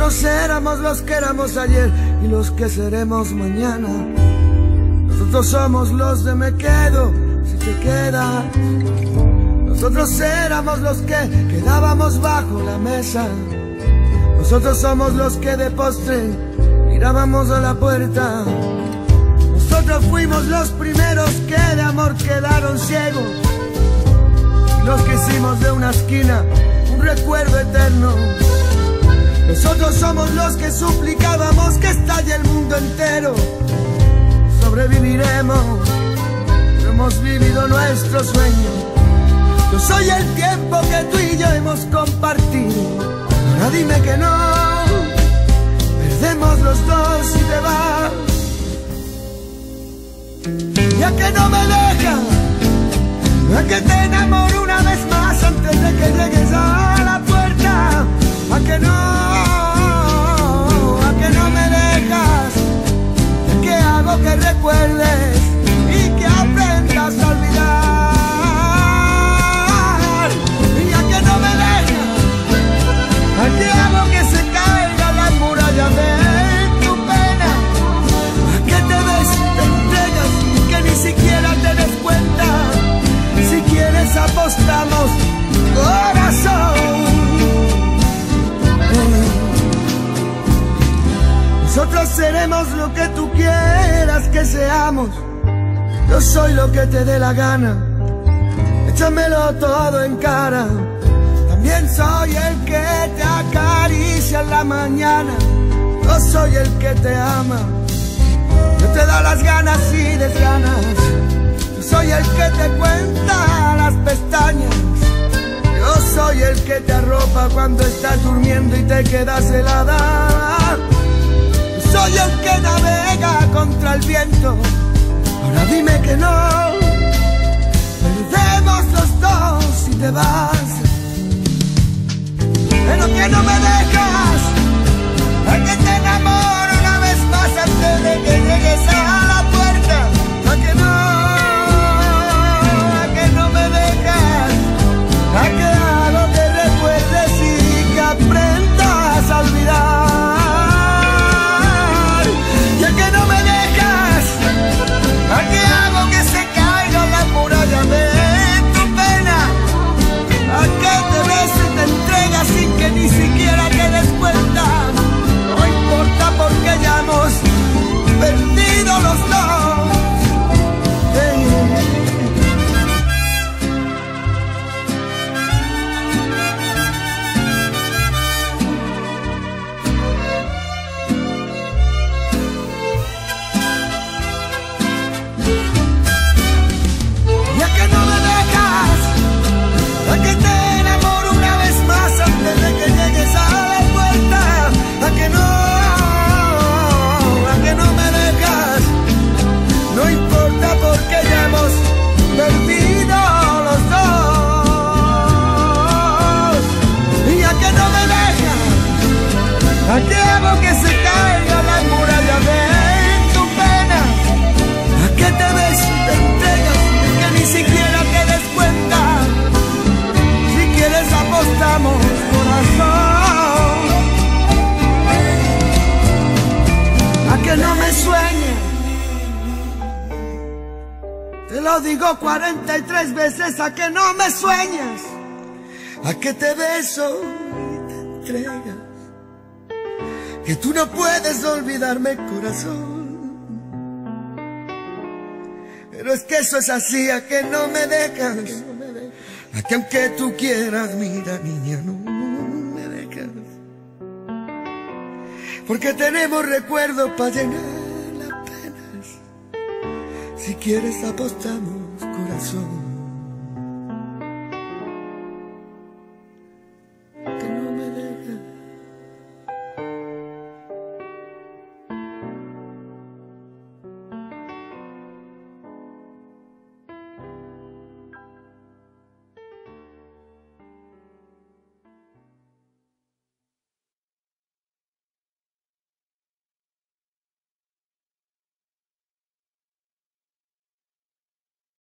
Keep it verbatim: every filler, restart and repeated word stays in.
Nosotros éramos los que éramos ayer y los que seremos mañana. Nosotros somos los de me quedo si te quedas. Nosotros éramos los que quedábamos bajo la mesa. Nosotros somos los que de postre mirábamos a la puerta. Nosotros fuimos los primeros que de amor quedaron ciegos, los que hicimos de una esquina un recuerdo eterno. Nosotros somos los que suplicábamos que estalle el mundo entero. Sobreviviremos, pero hemos vivido nuestro sueño. Yo soy el tiempo que tú y yo hemos compartido. Ahora dime que no, perdemos los dos y te vas. Ya que no me dejas, a que te enamoro una vez más antes de que llegues a la puerta. A que no, a que no me dejas, a que hago que recuerdes y que aprendas a olvidar. Y a que no me dejas, a que hago que se caiga la muralla de tu pena. A que te ves, te entregas y que ni siquiera te des cuenta. Si quieres apostamos, corazón. Nosotros seremos lo que tú quieras que seamos. Yo soy lo que te dé la gana. Échamelo todo en cara. También soy el que te acaricia en la mañana. Yo soy el que te ama. Yo te da las ganas y desganas. Yo soy el que te cuenta las pestañas. Yo soy el que te arropa cuando estás durmiendo y te quedas helada. Yo soy el que navega contra el viento. Ahora dime que no, perdemos los dos si te vas. Pero que no me dejas, a que te enamoro una vez más antes de que llegues a la puerta. A que no, a que no me dejas, a que hago que recuerdes y que aprendas a olvidar. Y a que no me dejas, a que hago que se caiga la muralla de tu pena. A que te ves y te entregas sin que ni siquiera te des cuenta. No importa porque ya hemos perdido los dos. Hey. Y a que no me dejas, a que te enamoro una vez más antes de que llegues a la puerta. A que no, a que no me dejas, no importa porque ya hemos perdido los dos. Y a que no me dejas, a que hago que se caiga la muralla de tu pena. A que te ves y te entregas y que ni siquiera te des cuenta. Si quieres apostamos, corazón. A que no me sueñes, te lo digo cuarenta y tres veces. A que no me sueñes, a que te beso y te entregas, que tú no puedes olvidarme, corazón. Pero es que eso es así, a que no me dejas, a que aunque tú quieras, mira niña, no me dejas. Porque tenemos recuerdos para llenar las penas. Si quieres apostamos, corazón.